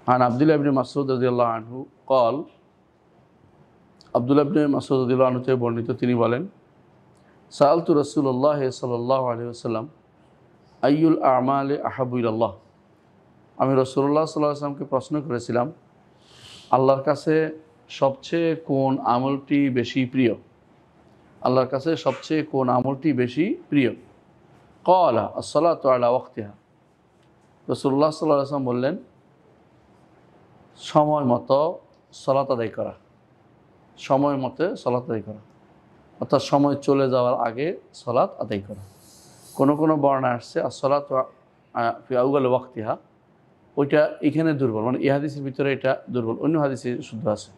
عن عبد الله بن مسعود رضي الله عنه قال আব্দুল্লাহ ইবনে মাসউদ রাদিয়াল্লাহু আনহু থেকে বর্ণিত, তিনি বলেন, সাআলতু রাসূলুল্লাহ সাল্লাল্লাহু আলাইহি ওয়াসাল্লাম আইয়ুল আমালি আহাব্বু ইলাল্লাহ। আমি রাসূলুল্লাহ সাল্লাল্লাহু আলাইহি ওয়াসাল্লামকে প্রশ্ন করেছিলাম, আল্লাহর কাছে সবচেয়ে কোন আমলটি বেশি প্রিয়? আল্লাহর কাছে সবচেয়ে কোন আমলটি বেশি প্রিয়? ক্বালা আস-সালাতু আলা ওয়াক্তিহা। রাসূলুল্লাহ সাল্লাল্লাহু আলাইহি ওয়াসাল্লাম বললেন, সময় মতো সালাত আদায় করা। সময় মতো সালাত আদায় করা অর্থাৎ সময় চলে যাওয়ার আগে সালাত আদায় করা। কোনো কোনো বর্ণনা আসছে as-সালাতু ফি আউয়াল ওয়াক্তিহা, ওইটা এখানে দুর্বল, মানে এই হাদিসের ভিতরে এটা দুর্বল, অন্য হাদিসে শুদ্ধ আছে।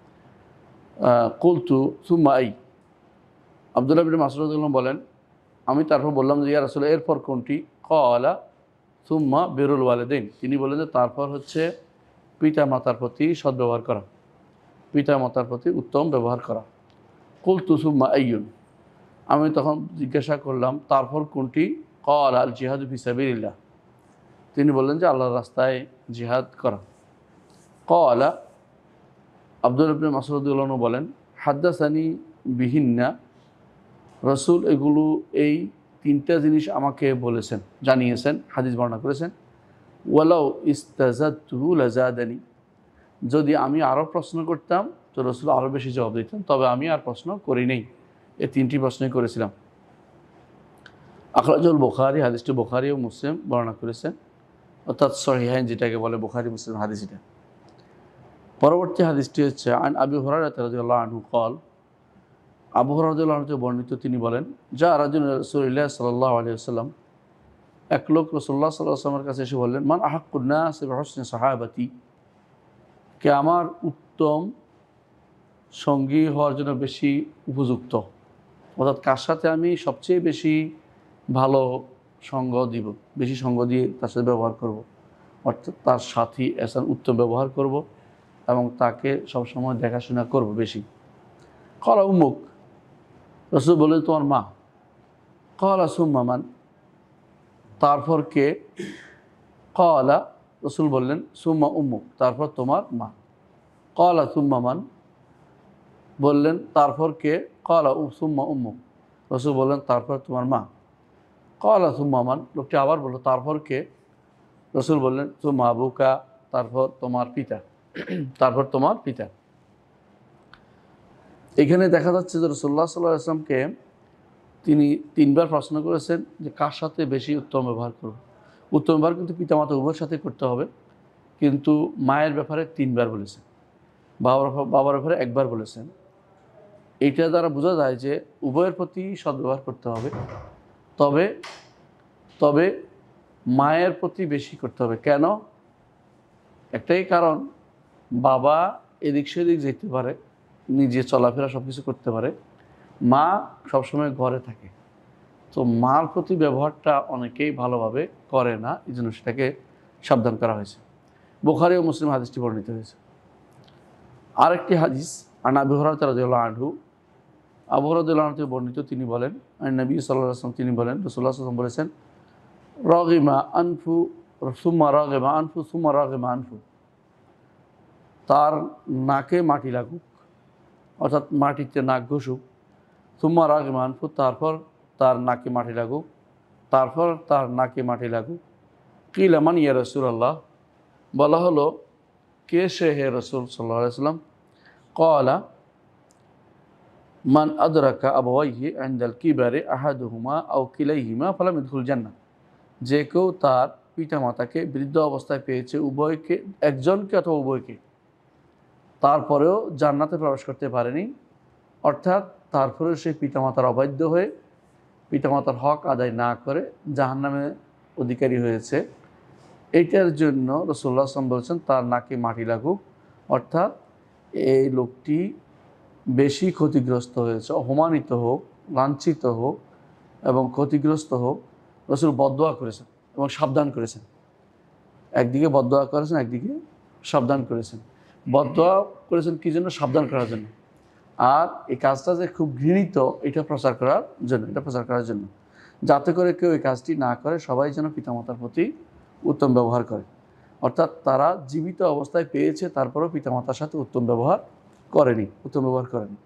কুলতু সুম্মা আই। আব্দুল্লাহ ইবনে মাসউদ রাদিয়াল্লাহু আনহু বলেন, আমি তারপর বললাম যে ইয়া রাসূলুল্লাহ, এরপর কোনটি? ক্বালা সুম্মা বিরুল ওয়ালিদাইন। তিনি বলেন যে তারপর হচ্ছে পিতা মাতার প্রতি সদ্ব্যবহার করা, পিতা মাতার প্রতি উত্তম ব্যবহার করা। কুলতু সুম্মা আইয়ুন। আমি তখন জিজ্ঞাসা করলাম, তারপর কোনটি? ক্বালা আল জিহাদু ফি সাবিলিল্লাহ। তিনি বললেন যে আল্লাহর রাস্তায় জিহাদ করা। ক্বালা আব্দুল্লাহ ইবনে মাসউদ রাদিয়াল্লাহু আনহু বলেন, হাদ্দাসানি বিহিন্না। রাসূল এগুলো এই তিনটা জিনিস আমাকে বলেছেন, জানিয়েছেন, হাদিস বর্ণনা করেছেন। ওয়ালাউ ইস্তাযাদতুহু লাযাদানি। যদি আমি আরও প্রশ্ন করতাম তো রাসূল আরও বেশি জবাব দিতেন, তবে আমি আর প্রশ্ন করি নেই। এই তিনটি প্রশ্নই করেছিলাম। আখরাজাহুল বুখারী, হাদিসটি বুখারী ও মুসলিম বর্ণনা করেছেন, অর্থাৎ সহিহাইন যেটাকে বলে, বুখারী মুসলিম হাদিস এটা। পরবর্তী হাদিসটি হচ্ছে আন আবি হুরায়রা রাদিয়াল্লাহু আনহু ক্বাল। আবু হুরায়রা রাদিয়াল্লাহু আনহু বর্ণিত, তিনি বলেন, যা রাজুলুন রাসূলুল্লাহ সাল্লাল্লাহু আলাইহি ওয়াসাল্লাম। এক লোক রাসূলুল্লাহ সাল্লাল্লাহু আলাইহি ওয়াসাল্লামের কাছে এসে বললেন, মান আহাক্কুন নাস বিহুসনি সাহাবাতি। কে আমার উত্তম সঙ্গী হওয়ার জন্য বেশি উপযুক্ত, অর্থাৎ কার সাথে আমি সবচেয়ে বেশি ভালো সঙ্গ দিব, বেশি সঙ্গ দিয়ে তার সাথে ব্যবহার করব, অর্থাৎ তার সাথী এসান উত্তম ব্যবহার করব এবং তাকে সবসময় দেখাশোনা করব বেশি। ক্বালা উম্মুক। রাসূল বললেন, তোমার মা। ক্বালা সুম্মা মান। তারপর কে? ক্বালা, রাসূল বললেন, সুম্মা উম্মুক, তারপর তোমার মা। ক্বালা সুম্মা মান। বললেন, তারপর কে? ক্বালা সুম্মা উম্মুক। রাসূল বললেন, তারপর তোমার মা। ক্বালা সুম্মা মান। লোকটি আবার বলল, তারপর কে? রাসূল বললেন, সুম্মা আবুকা, তারপর তোমার পিতা, তারপর তোমার পিতা। এখানে দেখা যাচ্ছে যে রাসূলুল্লাহ সাল্লাল্লাহু আলাইহি ওয়াসাল্লামকে তিনি তিনবার প্রশ্ন করেছেন যে কার সাথে বেশি উত্তম ব্যবহার করব। উত্তম ব্যবহার কিন্তু পিতামাতা উভয়ের সাথে করতে হবে, কিন্তু মায়ের ব্যাপারে তিনবার বলেছেন, বাবার ব্যাপারে একবার বলেছেন। এইটা দ্বারা বোঝা যায় যে উভয়ের প্রতি সদ্ব্যবহার করতে হবে, তবে তবে মায়ের প্রতি বেশি করতে হবে। কেন? একটাই কারণ, বাবা এদিক সেদিক যেতে পারে, নিজে চলাফেরা সব কিছু করতে পারে, মা সবসময় ঘরে থাকে, তো মার প্রতি ব্যবহারটা অনেকেই ভালোভাবে করে না, এই জন্য সেটাকে সাবধান করা হয়েছে। বুখারী ও মুসলিম হাদিসটি বর্ণিত হয়েছে। আরেকটি হাদিস আন আবি হুরায়রা রাদিয়াল্লাহু আনহু। আবু হুরায়রা রাদিয়াল্লাহু আনহু বর্ণিত, তিনি বলেন, নবী সাল্লাল্লাহু আলাইহি ওয়াসাল্লাম তিনি বলেন, রাসূলুল্লাহ সাল্লাল্লাহু আলাইহি ওয়াসাল্লাম বলেছেন, রাগিমা আনফু সুম্মা রাগিমা আনফু সুম্মা রাগিমা আনফু। তার নাকে মাটি লাগুক, অর্থাৎ মাটিতে নাক ঘষুক, সুম্মা রাগিমা আনফু, তারপর তার নাকে মাটি লাগুক, তারপর তার নাকে মাটি লাগুক। কিলা মান ইয়া রাসূলুল্লাহ। বলা হলো, কে সে হে রাসূল সাল্লাল্লাহু আলাইহি ওয়াসাল্লাম? ক্বালা মান আদরাকা আবাওয়াইহি ইনদাল কিবারি আহাদুহুমা আও কিলাইহিমা ফালাম ইয়াদখুল জান্নাহ। যে কেউ তার পিতা মাতাকে বৃদ্ধ অবস্থায় পেয়েছে, উভয়কে, একজনকে অথবা উভয়কে, তারপরেও জান্নাতে প্রবেশ করতে পারেনি, অর্থাৎ তারপরেও সে পিতামাতার অবাধ্য হয়ে পিতামাতার হক আদায় না করে জাহান্নামে অধিকারী হয়েছে। এইটার জন্য রাসূলুল্লাহ সাল্লাল্লাহু আলাইহি ওয়াসাল্লাম বলেছেন, তার নাকে মাটি লাগুক, অর্থাৎ এই লোকটি বেশি ক্ষতিগ্রস্ত হয়েছে, অপমানিত হোক, লাঞ্ছিত হোক এবং ক্ষতিগ্রস্ত হোক। রাসূল বদদোয়া করেছেন এবং সাবধান করেছেন, একদিকে বদদোয়া করেছেন, একদিকে সাবধান করেছেন। বদদোয়া করেছেন কি জন্য? সাবধান করার জন্য। আর এই কাজটা যে খুব ঘৃণিত, এটা প্রচার করার জন্য, যাতে করে কেউ এই কাজটি না করে, সবাই যেন পিতামাতার প্রতি উত্তম ব্যবহার করে। অর্থাৎ তারা জীবিত অবস্থায় পেয়েছে, তারপরেও পিতামাতার সাথে উত্তম ব্যবহার করেনি।